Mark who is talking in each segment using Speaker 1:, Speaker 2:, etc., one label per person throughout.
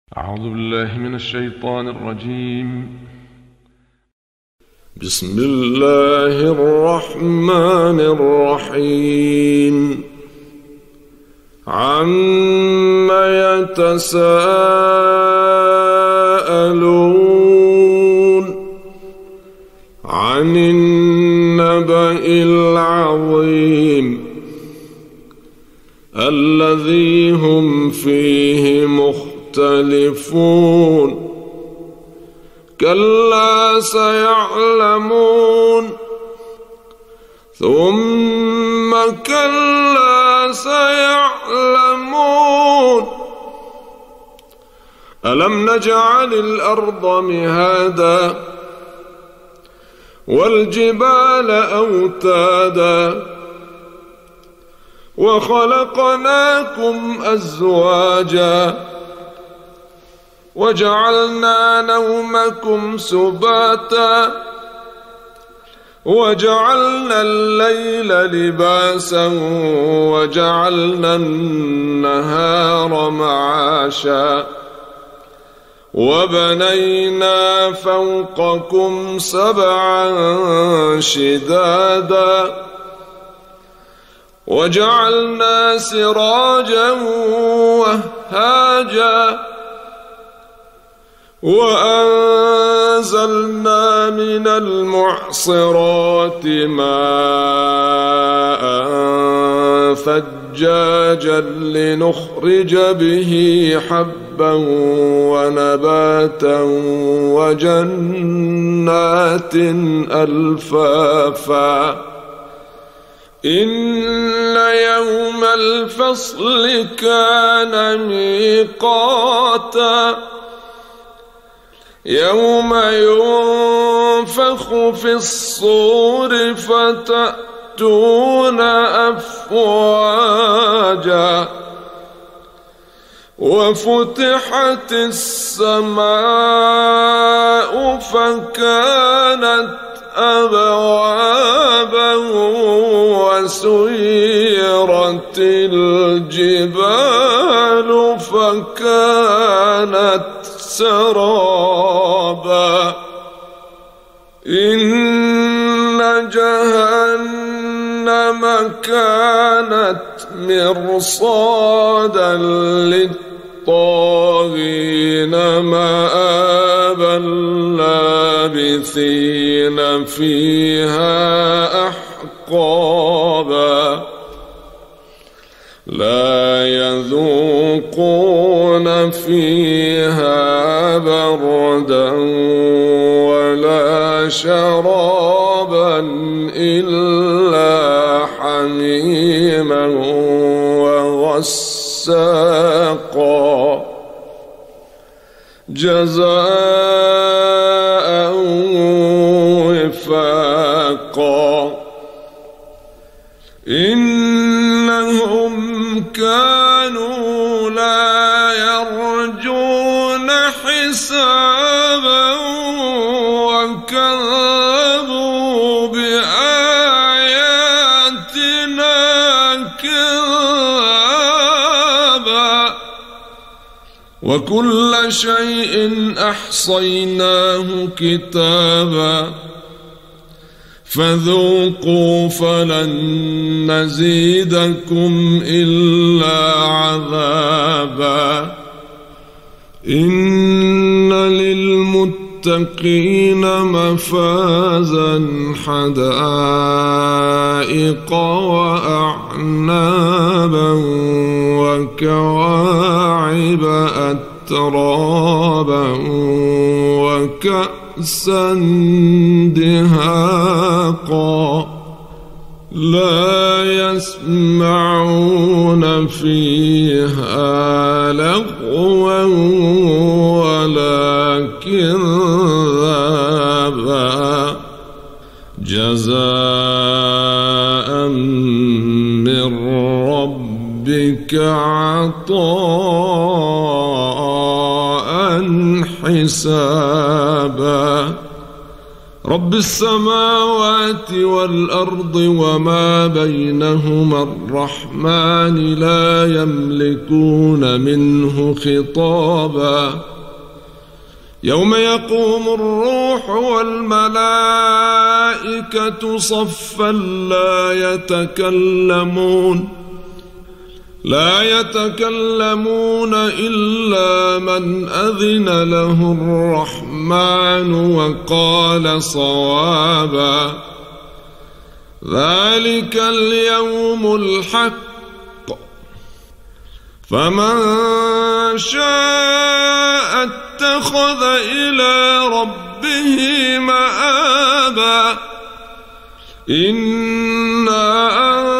Speaker 1: أعوذ بالله من الشيطان الرجيم.
Speaker 2: بسم الله الرحمن الرحيم. عم يتساءلون عن النبأ العظيم الذي هم فيه مختلفون. كلا سيعلمون ثم كلا سيعلمون. ألم نجعل الأرض مهادا والجبال أوتادا وخلقناكم أزواجا وجعلنا نومكم سباتا وجعلنا الليل لباسا وجعلنا النهار معاشا وبنينا فوقكم سبعا شدادا وجعلنا سراجا وهاجا وأنزلنا من المعصرات ماء ثجاجا لنخرج به حبا ونباتا وجنات ألفافا. إن يوم الفصل كان ميقاتا يوم ينفخ في الصور فتأتون أفواجا وفتحت السماء فكانت أبوابا وسيرت الجبال فكانت سرابا. إن جهنم كانت مرصادا للطاغين مآبا لابثين فيها أحقابا. لا يذوقون فيها بردا ولا شرابا إلا حميما وغساقا جزاء وفاقا. إنهم كانوا لا يرجون حسابا وكذبوا بآياتنا كذابا. وكل شيء أحصيناه كتابا فذوقوا فلن نزيدكم إلا عذابا. إن للمتقين مفازا حدائق وأعنابا وكواعب أترابا وكأسا دهاقا. لا يسمعون فيها لغوا ولا كذابا جزاء من ربك عطاء حسابا. رب السماوات والأرض وما بينهما الرحمن لا يملكون منه خطابا يوم يقوم الروح والملائكة صفا لا يتكلمون إلا من أذن له الرحمن وقال صوابا ذلك اليوم الحق فمن شاء اتخذ إلى ربه مآبا إنا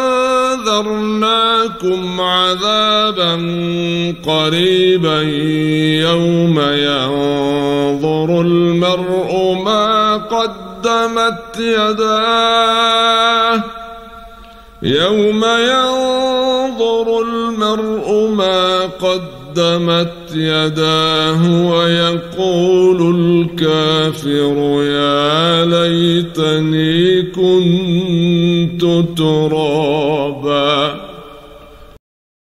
Speaker 2: أنذرناكم عذابا قريبا يوم ينظر المرء ما قدمت يداه ويقول الكافر يا ليتني كنت ترابا.